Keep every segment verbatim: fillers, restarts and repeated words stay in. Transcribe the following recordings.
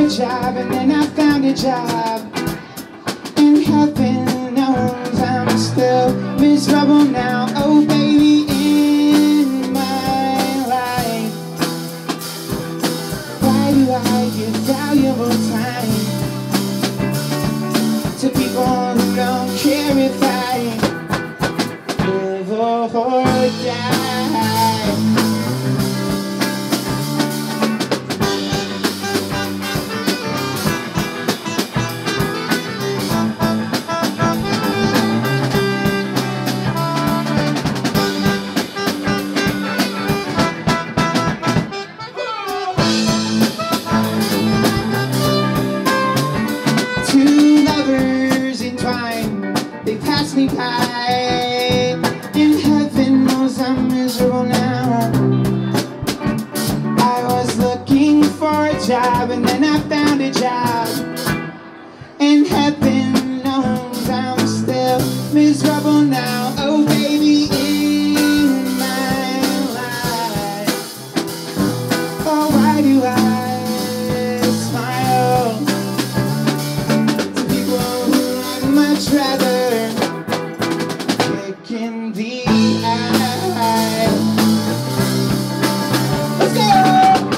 job, and then I found a job. And heaven knows I'm still miserable now. Oh baby, in my life, why do I give valuable time to people who don't care if I live or die? Two lovers entwined, they pass me by, and heaven knows I'm miserable now. I was looking for a job, and then I found a job, and heaven knows I'm still miserable now. Oh baby, in my life, oh why do I smile to people who I'd much rather kick in the eye? Let's go!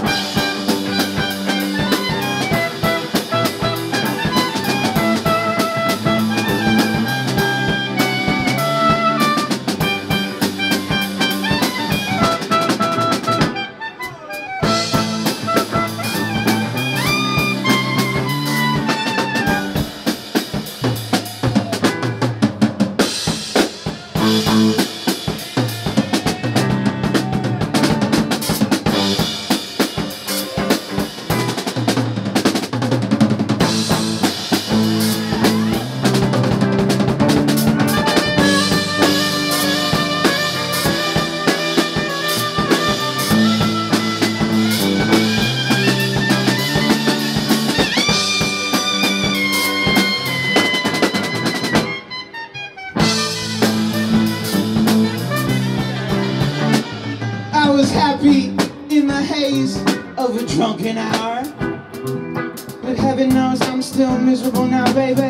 I was happy in the haze of a drunken hour, but heaven knows I'm still miserable now, baby.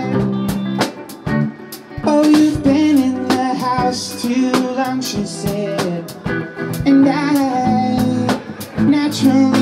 Oh, you've been in the house too long, she said, and I naturally